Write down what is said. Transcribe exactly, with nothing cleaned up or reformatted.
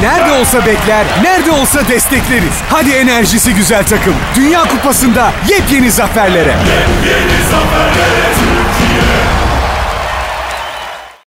nerede olsa bekler, nerede olsa destekleriz. Hadi enerjisi güzel takım. Dünya Kupası'nda yepyeni zaferlere. Yepyeni zaferlere Türkiye.